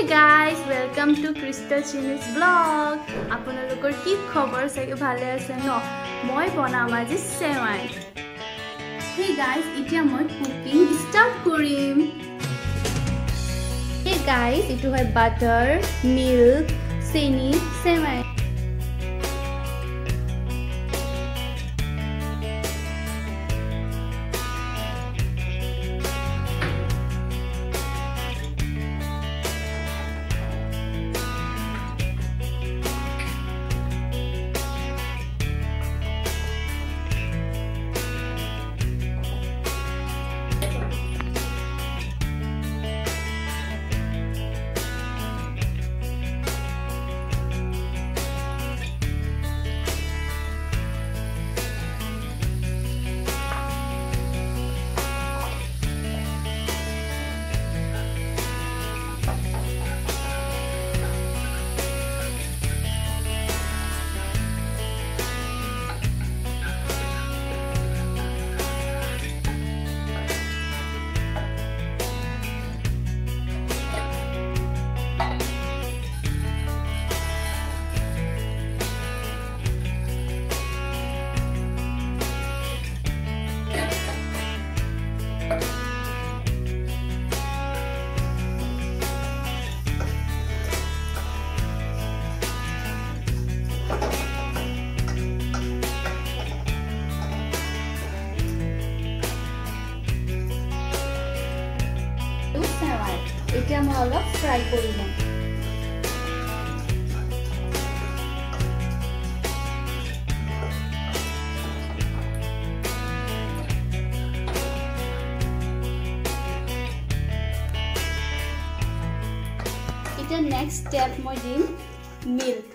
Hey guys, welcome to Crystl Jini's vlog. Apunalokor ki khobor sage bhale ase no? Moi banam aji sewai. Hey guys, etia moi cooking start korim. Hey guys, itu hoy butter, milk, chini, sewai. এতিয়া মই অলপ fry কৰি লম। এতিয়া next step মই দিম milk.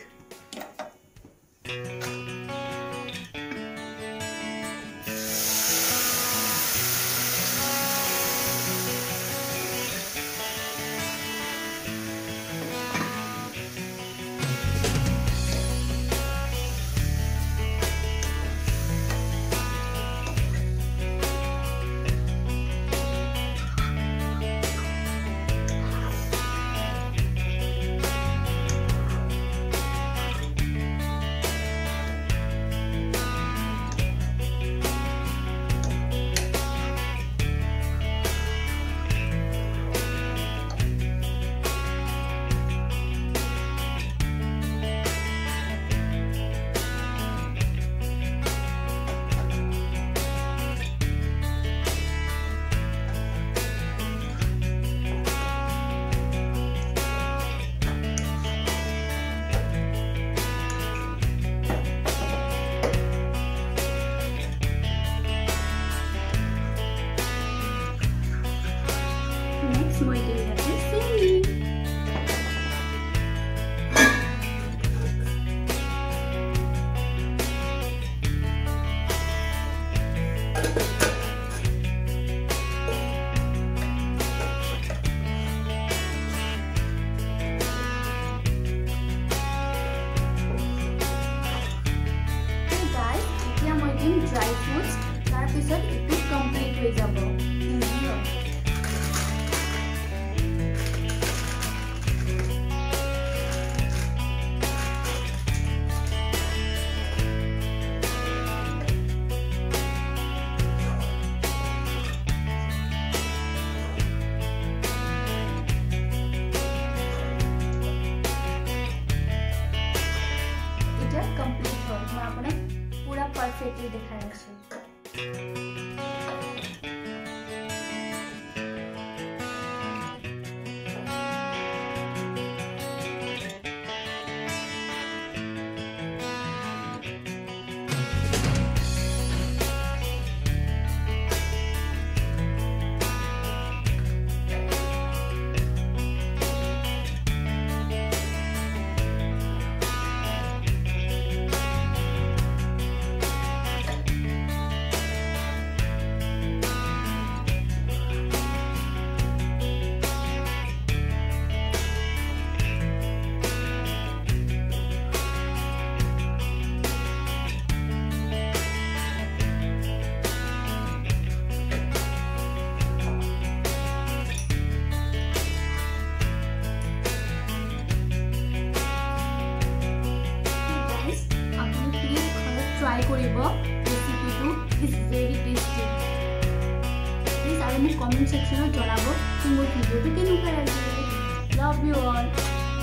মই দিম ইয়াতে চেনি। এতিয়া মই দিম ড্ৰাই ফ্ৰুটছ, তাৰপিছত এইটো কমপ্লিট হৈ যাব। Complete हो मैं आपने पूरा परफेक्टली दिखाया है। ট্ৰাই কৰিব ৰেচিপিটো ইজ ভেৰি টেষ্টি প্লিজ আৰু মোক কমেণ্ট সেকশ্যনত জনাব কি মোৰ ভিডিঅ'টো কেনেকুৱা লাগিলে লাভ ইউ অল